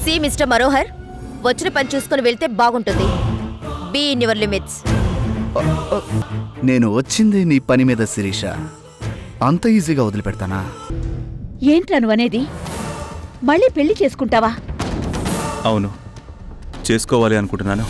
C mister Manohar, వచ్చిన పని చూసుకొని వెళ్తే బాగుంటుంది. Be in your limits. నేను వచ్చింది నీ పని మీద శిరీష, అంత ఈజీగా వదిలిపెడతానా? ఏంట్రా నువ్వనేది? మళ్ళీ పెళ్లి చేసుకుంటావా? అవును, చేసుకోవాలి అనుకుంటున్నాను.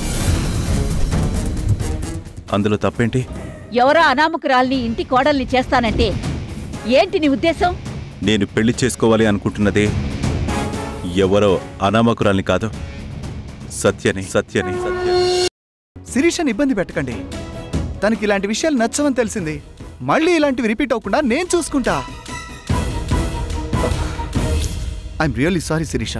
అందులో తప్పేంటి? ఎవరో అనామకురాల్ని ఇంటి కోడల్ని చేస్తానంటే ఏంటి నీ ఉద్దేశం? నేను పెళ్లి చేసుకోవాలి అనుకుంటున్నదే ఎవరో అనామకురాల్ని కాదు, సత్యని. శిరీషని ఇబ్బంది పెట్టకండి. తనకి ఇలాంటి విషయాలు నచ్చవని తెలిసింది. మళ్ళీ ఇలాంటివి రిపీట్ అవ్వకుండా నేను చూసుకుంటా. I'm really sorry Shirisha.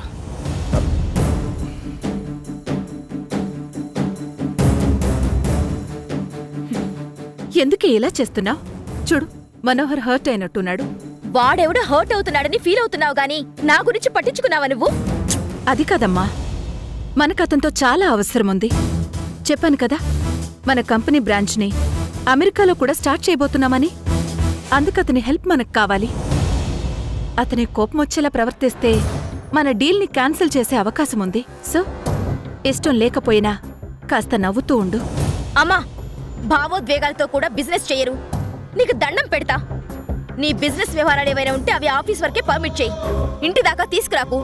ఎందుకే ఇలా చేస్తున్నావు? చూడు, మనోహర్ హర్ట్ అయినట్టున్నాడు. వాడెవడో హర్ట్ అవుతున్నాడని ఫీల్ అవుతున్నావు గానీ నా గురించి పట్టించుకున్నావా నువ్వు? అది కాదమ్మా, మనకతనితో చాలా అవసరం ఉంది. చెప్పాను కదా, మన కంపెనీ బ్రాంచ్ని అమెరికాలో కూడా స్టార్ట్ చేయబోతున్నామని. అందుకతని హెల్ప్ మనకు కావాలి. అతని కోపం వచ్చేలా ప్రవర్తిస్తే మన డీల్ని క్యాన్సిల్ చేసే అవకాశం ఉంది. సో ఇష్టం లేకపోయినా కాస్త నవ్వుతూ ఉండు. అమ్మా, భావోద్వేగాలతో కూడా బిజినెస్ చెయ్యరు. నీకు దండం పెడతా. నీ బిజినెస్ వ్యవహారాలు ఏమైనా ఉంటే అవి ఆఫీస్ వరకే పర్మిట్ చేయి, ఇంటి దాకా తీసుకురాకు.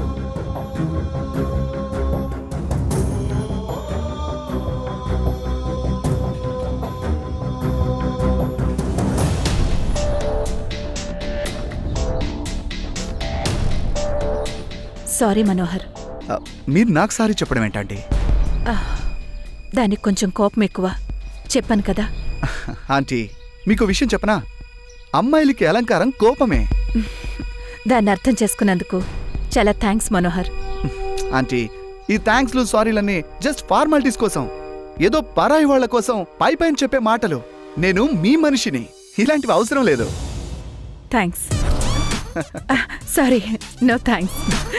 సారీ మనోహర్. మీరు నాకు సారీ చెప్పడం ఏంటంటే? దానికి కొంచెం కోపం ఎక్కువ, చెప్పాను కదా. ఆంటీ, మీకు విషయం చెప్పనా? అమ్మాయిలకి అలంకారం కోపమే. దాన్ని అర్థం చేసుకున్నందుకు చాలా థ్యాంక్స్ మనోహర్. ఆంటీ, ఈ థ్యాంక్స్లు సారీలన్నీ జస్ట్ ఫార్మాలిటీస్ కోసం, ఏదో పరాయి వాళ్ల కోసం పై పైన చెప్పే మాటలు. నేను మీ మనిషిని, ఇలాంటివి అవసరం లేదు. థ్యాంక్స్. Sorry, no thanks.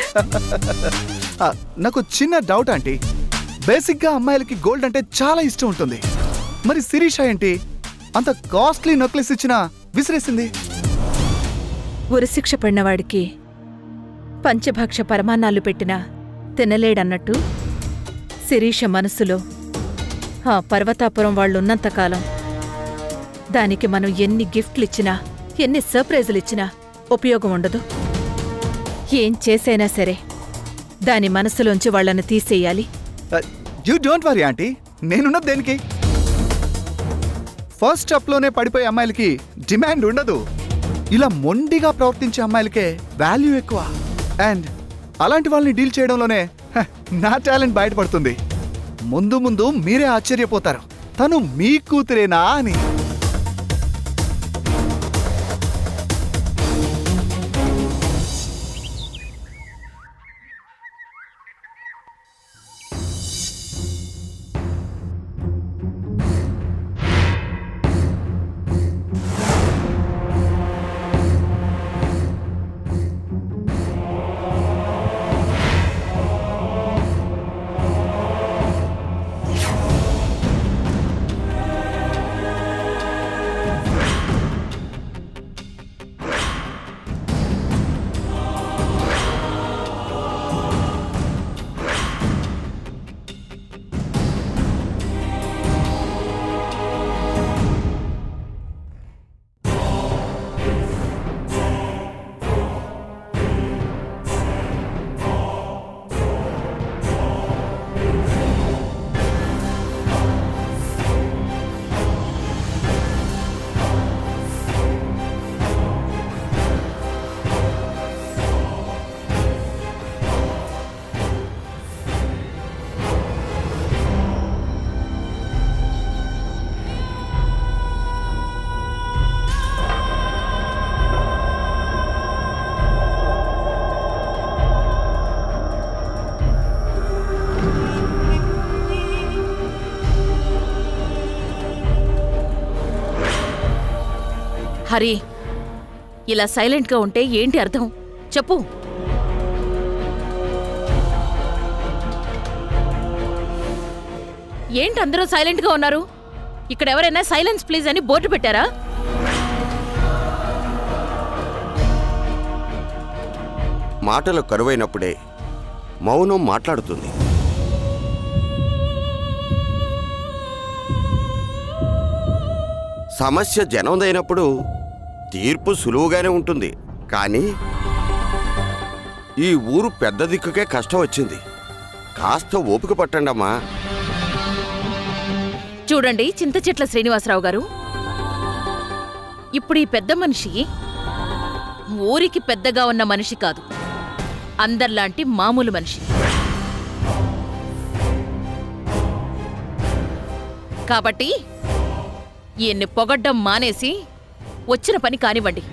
నాకు చిన్న డౌట్ ఆంటీ. బేసిక్గా అమ్మాయిలకి గోల్డ్ అంటే చాలా ఇష్టం ఉంటుంది. మరి శిరీష ఏంటి అంత కాస్ట్లీ నెక్లెస్ ఇచ్చినా విసిరేసింది? ఉరిశిక్ష పడినవాడికి పంచభక్ష పరమాన్నాలు పెట్టినా తినలేడన్నట్టు శిరీష మనసులో ఆ పర్వతాపురం వాళ్ళున్నంతకాలం దానికి మనం ఎన్ని గిఫ్ట్లిచ్చినా, ఎన్ని సర్ప్రైజులిచ్చినా ఉపయోగం ఉండదు. ఏం చేసైనా సరే దాని మనసులోంచి వాళ్లను తీసేయాలి. యూ డోంట్ వరీ ఆంటీ, నేనున్నది దేనికి? ఫస్ట్ స్టెప్లోనే పడిపోయే అమ్మాయిలకి డిమాండ్ ఉండదు. ఇలా మొండిగా ప్రవర్తించే అమ్మాయిలకే వాల్యూ ఎక్కువ. అండ్ అలాంటి వాళ్ళని డీల్ చేయడంలోనే నా టాలెంట్ బయటపడుతుంది. ముందు ముందు మీరే ఆశ్చర్యపోతారు, తను మీ కూతురేనా అని. హరి, ఇలా సైలెంట్గా ఉంటే ఏంటి అర్థం చెప్పు. ఏంటి అందరూ సైలెంట్గా ఉన్నారు? ఇక్కడ ఎవరైనా సైలెన్స్ ప్లీజ్ అని బోర్డు పెట్టారా? మాటలు కరువైనప్పుడే మౌనం మాట్లాడుతుంది. సమస్య జనందైనప్పుడు తీర్పు సులువుగానే ఉంటుంది. కానీ ఈ ఊరు పెద్ద దిక్కుకే కష్టం వచ్చింది. కాస్త ఓపిక పట్టండమ్మా. చూడండి చింత చెట్ల శ్రీనివాసరావు గారు, ఇప్పుడు ఈ పెద్ద మనిషి ఊరికి పెద్దగా ఉన్న మనిషి కాదు, అందర్లాంటి మామూలు మనిషి. కాబట్టి ఈయన్ని పొగడ్డం మానేసి వచ్చిన పని కానివ్వండి.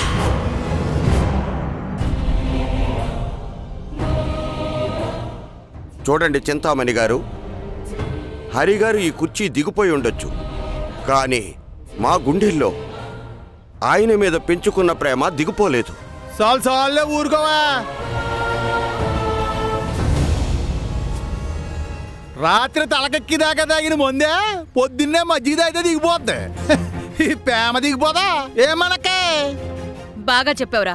చూడండి చింతామణి గారు, హరిగారు ఈ కుర్చీ దిగిపోయి ఉండొచ్చు, కానీ మా గుండెల్లో ఆయన మీద పెంచుకున్న ప్రేమ దిగిపోలేదు. సాలే ఊరుకోవా. రాత్రి తలకెక్కిదాకా తాగిన ముందే పొద్దున్నే మజ్జిగ తాగితే దిగిపోద్ది. ఈ ప్రేమ దిగిపోదా ఏమనకే? బాగా చెప్పావురా.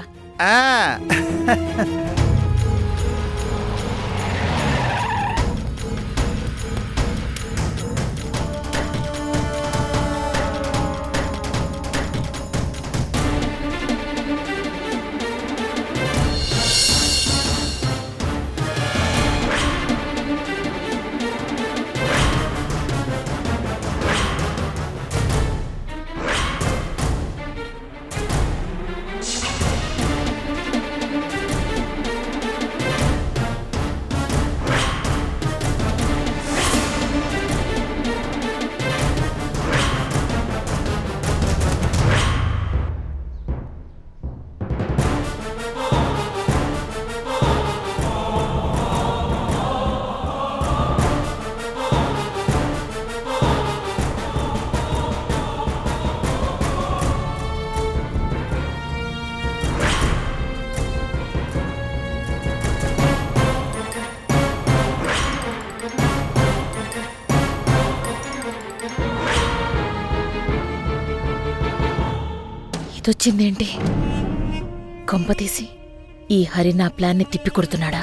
ఇదొచ్చిందేంటి? కొంపతీసి ఈ హరి నా ప్లాన్ని తిప్పికొడుతున్నాడా?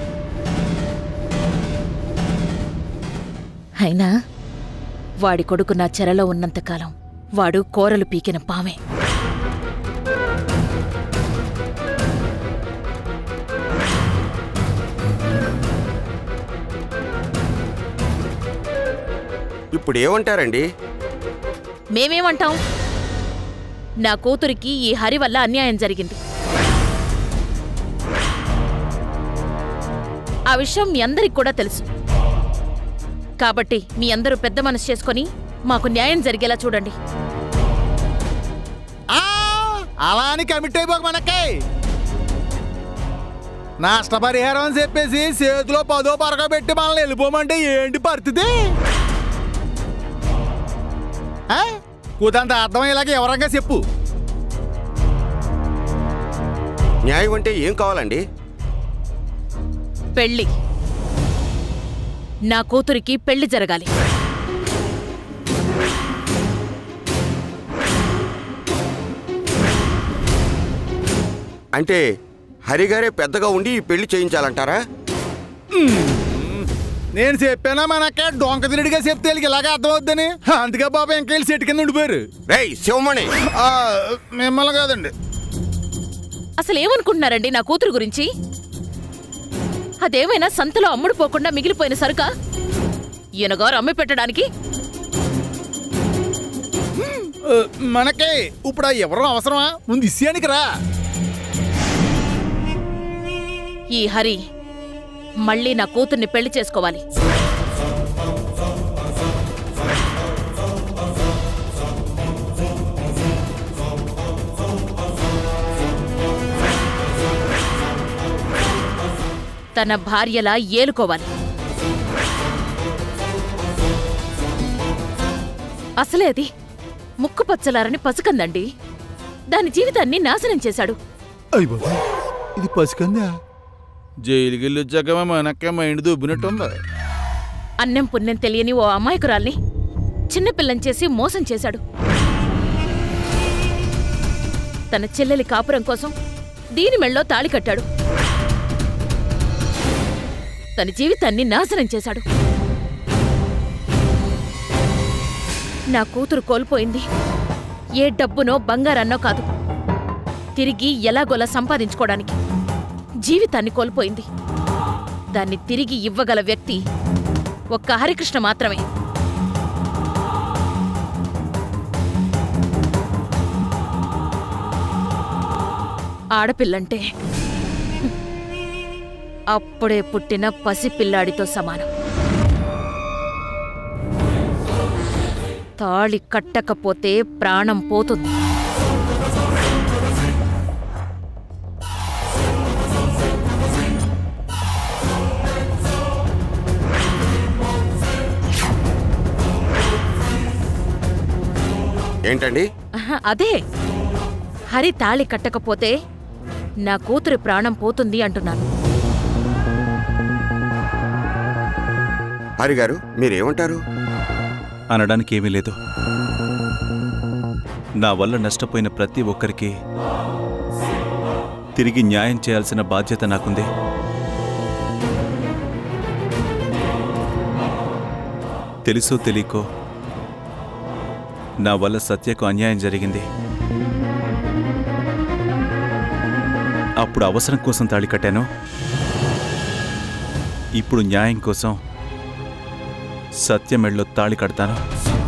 అయినా వాడి కొడుకు నా చెరలో ఉన్నంతకాలం వాడు కోరలు పీకిన పామే. ఇప్పుడు ఏమంటారండి? మేమేమంటాం? నా కూతురికి ఈ హరి వల్ల అన్యాయం జరిగింది. ఆ విషయం మీ అందరికి కూడా తెలుసు. కాబట్టి మీ అందరూ పెద్ద మనసు చేసుకొని మాకు న్యాయం జరిగేలా చూడండి. అలా అని కమిట్ అయిపోక మనకి నష్టపరిహారం అని చెప్పేసి చేతిలో 10 పరక పెట్టి మనల్ని వెళ్ళిపోమంటే ఏంటి పరిస్థితి? కూతంత అర్థమయ్యేలాగా ఎవరంగా చెప్పు. న్యాయం అంటే ఏం కావాలండి? పెళ్ళి. నా కూతురికి పెళ్లి జరగాలి. అంటే హరిగారే పెద్దగా ఉండి ఈ పెళ్లి చేయించాలంటారా? నేను చెప్పానా మనకే డొంక తిరిడిగా చెప్తే ఇలాగే అర్థమవుద్దని. అందుకే బాబా ఇంకెళ్ళి చెట్టు కింద ఉండిపోయారు. రేయ్ శివమణి, మిమ్మల్ని కాదండి. అసలేమనుకుంటున్నారండి నా కూతురు గురించి? అదేమైనా సంతలో అమ్ముడు పోకుండా మిగిలిపోయిన సరుకా? ఈయనగారు అమ్మి పెట్టడానికి? మనకే ఇప్పుడు ఎవరో అవసరమా? ముందు ఇస్యానికి రా. ఈ హరి మళ్ళీ నా కూతుర్ని పెళ్లి చేసుకోవాలి. తన భార్యలా ఏలుకోవాలి. అసలే అది ముక్కు పచ్చలారని పసుకందండి. దాని జీవితాన్ని నాశనం చేశాడు. అయ్యో, ఇది పసికందా? జైలుకి వెళ్ళి వచ్చాక మనకే మైండ్ దుబ్బినట్టుందా? అన్నం పుణ్యం తెలియని ఓ అమాయకురాల్ని చిన్నపిల్లని చేసి మోసం చేశాడు. తన చెల్లెలి కాపురం కోసం దీని మెళ్ళో తాళి కట్టాడు. తన జీవితాన్ని నాశనం చేశాడు. నా కూతురు కోల్పోయింది ఏ డబ్బునో బంగారన్నో కాదు, తిరిగి ఎలాగోలా సంపాదించుకోవడానికి. జీవితాన్ని కోల్పోయింది. దాన్ని తిరిగి ఇవ్వగల వ్యక్తి ఒక్క హరికృష్ణ మాత్రమే. ఆడపిల్లంటే అప్పుడే పుట్టిన పసిపిల్లాడితో సమానం. తాళి కట్టకపోతే ప్రాణం పోతుంది. ఏంటండి? అదే, హరి తాళి కట్టకపోతే నా కూతురి ప్రాణం పోతుంది అంటున్నాను. హరిగారు, మీరేమంటారు? అనడానికి ఏమీ లేదు. నా వల్ల నష్టపోయిన ప్రతి ఒక్కరికి తిరిగి న్యాయం చేయాల్సిన బాధ్యత నాకుంది. తెలుసో తెలియకో నా వల్ల సత్యకు అన్యాయం జరిగింది. అప్పుడు అవసరం కోసం తాళి కట్టాను. ఇప్పుడు న్యాయం కోసం సత్య మెళ్ళలో తాళి కడతాను.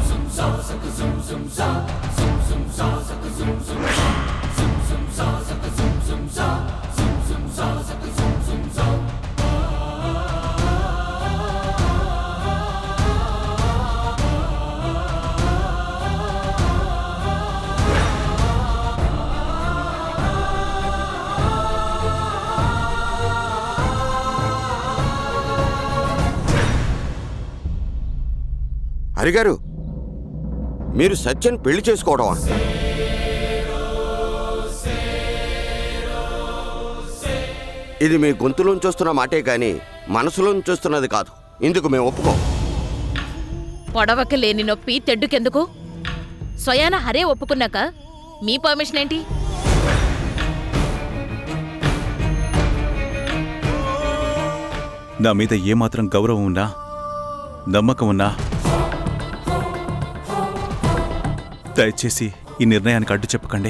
హరిగారు, మీరు సత్యన్ పెళ్లి చేసుకోవడమా? ఇది మీ గొంతులోంచి వస్తున్న మాటే కానీ మనసులోంచి వస్తున్నది కాదు. ఇందుకు మేము ఒప్పుకోం. పొడవక లేని నొప్పి తెడ్డుకెందుకు? స్వయాన హరే ఒప్పుకున్నాక మీ పర్మిషన్ ఏంటి? నా మీద ఏమాత్రం గౌరవం ఉన్నా, నమ్మకం ఉన్నా దయచేసి ఈ నిర్ణయానికి అడ్డు చెప్పకండి.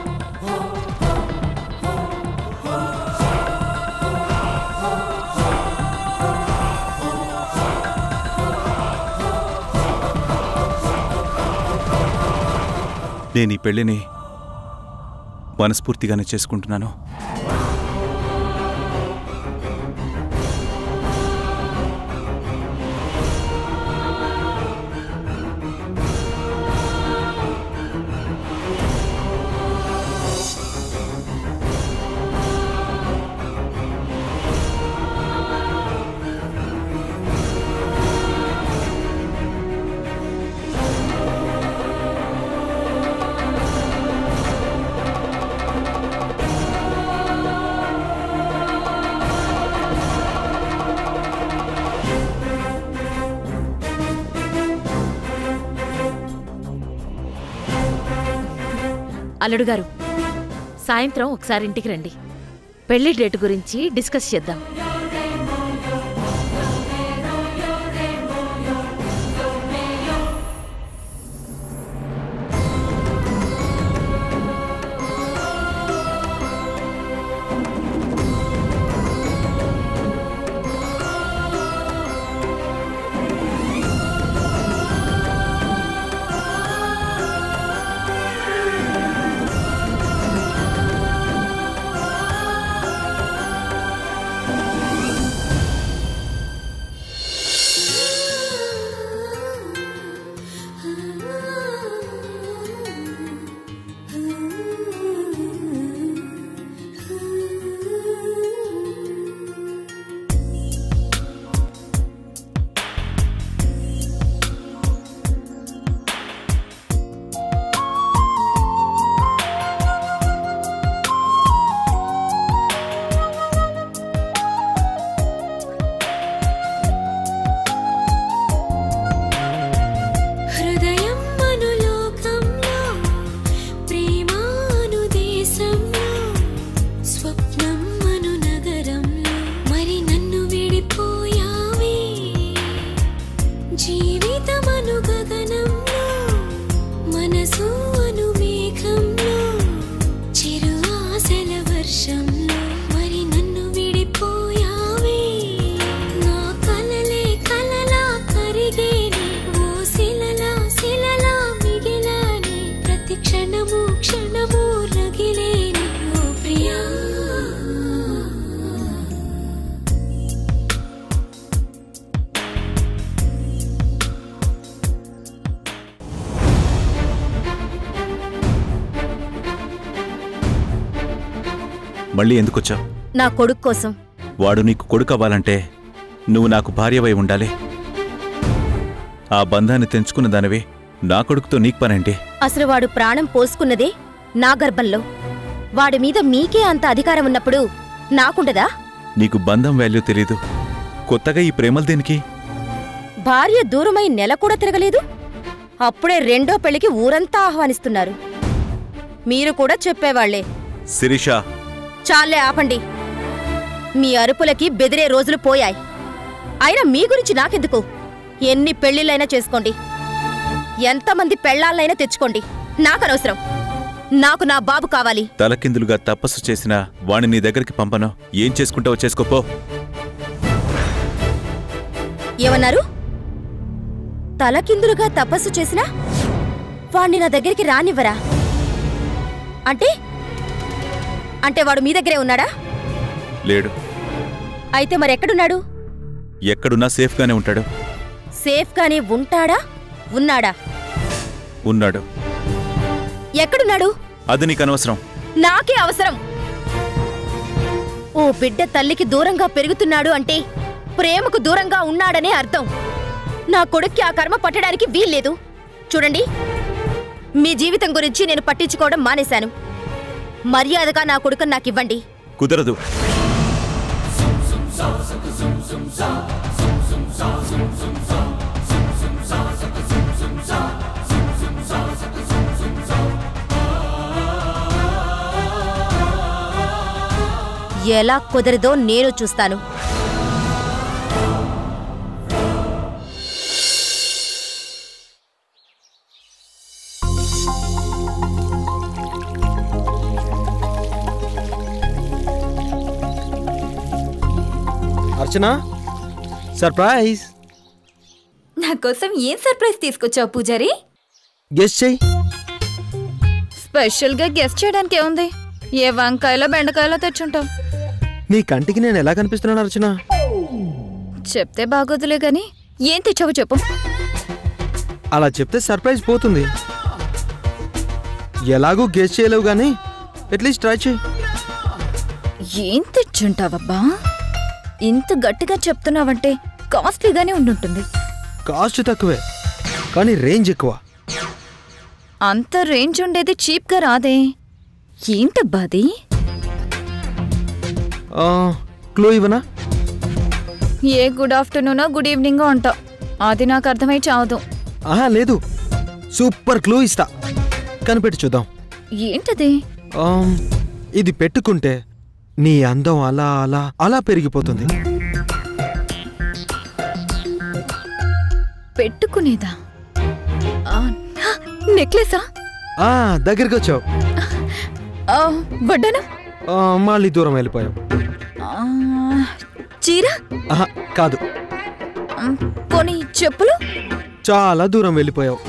నేను ఈ పెళ్లిని మనస్ఫూర్తిగానే చేసుకుంటున్నాను. అల్లుడు గారు, సాయంత్రం ఒకసారి ఇంటికి రండి. పెళ్లి డేట్ గురించి డిస్కస్ చేద్దాం. మళ్ళీ ఎందుకొచ్చావు? నా కొడుకు కోసం. వాడు నీకు కొడుకు అవ్వాలంటే నువ్వు నాకు భార్యవై ఉండాలి. ఆ బంధాన్ని తెంచుకున్న దానివి నా కొడుకుతో నీకు పనేంటి? అసలు వాడు ప్రాణం పోసుకున్నదే నా గర్భంలో. వాడి మీద మీకే అంత అధికారం ఉన్నప్పుడు నాకుండదా? నీకు బంధం వాల్యూ తెలీదు. కొత్తగా ఈ ప్రేమలు దేనికి? భార్య దూరమై నెల కూడా తిరగలేదు, అప్పుడే రెండో పెళ్లికి ఊరంతా ఆహ్వానిస్తున్నారు. మీరు కూడా చెప్పేవాళ్లే. శిరీష, చాలే ఆపండి. మీ అరుపులకి బెదిరే రోజులు పోయాయి. అయినా మీ గురించి నాకెందుకు? ఎన్ని పెళ్లిళ్ళైనా చేసుకోండి, ఎంతమంది పెళ్లాళ్ళైనా తెచ్చుకోండి, నాకనవసరం. నాకు నా బాబు కావాలి. తలకిందులుగా తపస్సు చేసినా వాణ్ణి నీ దగ్గరికి పంపను. ఏం చేసుకుంటావో చేసుకోపో. ఏమన్నారు? తలకిందులుగా తపస్సు చేసినా వాణ్ణి నా దగ్గరికి రానివ్వరా? అంటే అంటే వాడు మీ దగ్గరే ఉన్నాడా? లేడు. అయితే మరెక్కడున్నాడు? ఎక్కడున్నా సేఫ్గానే ఉంటాడు. సేఫ్గానే ఉంటాడా? ఉన్నాడా? ఉన్నాడు. ఎక్కడున్నాడు? అది నీకనవసరం. నాకే అవసరం. ఓ బిడ్డ తల్లికి దూరంగా పెరుగుతున్నాడు అంటే ప్రేమకు దూరంగా ఉన్నాడనే అర్థం. నా కొడుక్కి ఆ కర్మ పట్టడానికి వీల్లేదు. చూడండి, మీ జీవితం గురించి నేను పట్టించుకోవడం మానేశాను. మర్యాదగా నా కొడుకుని నాకివ్వండి. కుదరదు. ఎలా కుదరదో నేను చూస్తాను. అర్చనా, సర్ప్రైజ్. నా కోసం ఏం సర్ప్రైజ్ తీసుకొచ్చావు పూజారి? గెస్ చెయ్యి. స్పెషల్గా గెస్ట్ చేయడానికి ఏముంది? ఏ వంకాయలో బెండకాయలో తెచ్చుంటావు. నీ కంటికి నేను ఎలా కనిపిస్తున్నాను అర్చన? చెప్తే బాగోదులే గాని ఏం తెచ్చావు చెప్పు. అలా చెప్తే సర్ప్రైజ్ పోతుంది. ఎలాగూ గెస్ చేయలేవు గానీ అట్లీస్ట్ ట్రై చేయి. ఏం తెచ్చుంటావబ్బా? ఇంత గట్టిగా చెప్తున్నావంటే కాస్ట్లీగానే ఉండుంటుంది. కాస్ట్ తక్కువే కానీ రేంజ్ ఎక్కువ. అంత రేంజ్ ఉండేది చీప్గా రాదే. ఏంటబ్బా అది? క్లూ ఇవ్వనా? ఏ గుడ్ ఆఫ్టర్నూనో గుడ్ ఈవినింగో అంటావు. అది నాకు అర్థమై చావదు. ఆహా లేదు, సూపర్ క్లూ ఇస్తా, కనిపెట్టి చూద్దాం. ఏంటది? ఇది పెట్టుకుంటే నీ అందం అలా అలా అలా పెరిగిపోతుంది. పెట్టుకునేదా? నెక్లెసా? దగ్గరికి వచ్చావు. వడ్డాను? మళ్ళీ దూరం వెళ్ళిపోయావు. చీర? కాదు. పోనీ చెప్పులు? చాలా దూరం వెళ్ళిపోయావు.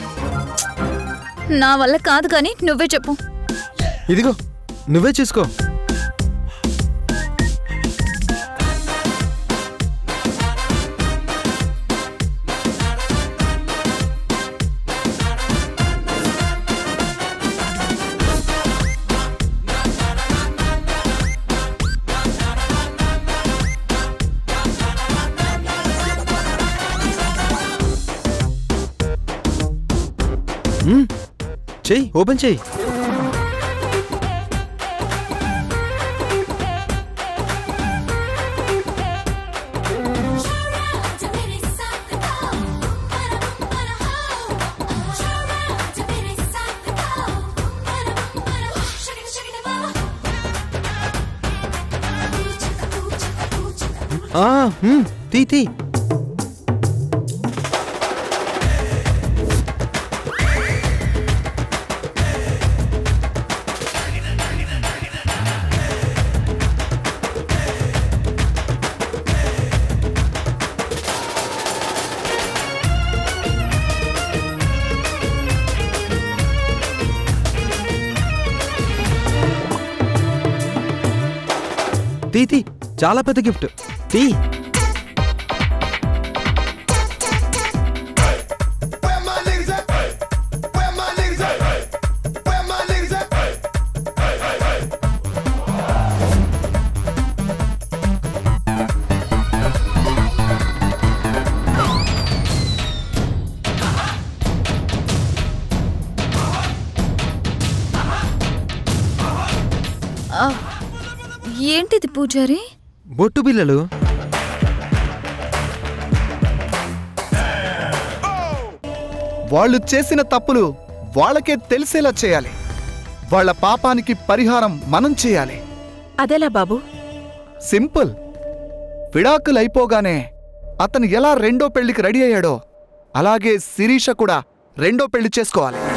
నా వల్ల కాదు కానీ నువ్వే చెప్పు. ఇదిగో నువ్వే చూసుకో. చెయ్యి, ఓపెన్ చెయ్యి. తీ. తీ, చాలా పెద్ద గిఫ్ట్. తీ. పూజారి? బొట్టు బిల్లలు. వాళ్ళు చేసిన తప్పులు వాళ్ళకే తెలిసేలా చేయాలి. వాళ్ళ పాపానికి పరిహారం మనం చేయాలి. అదెలా బాబు? సింపుల్. విడాకులైపోగానే అతను ఎలా రెండో పెళ్లికి రెడీ అయ్యాడో అలాగే శిరీష కూడా రెండో పెళ్లి చేసుకోవాలి.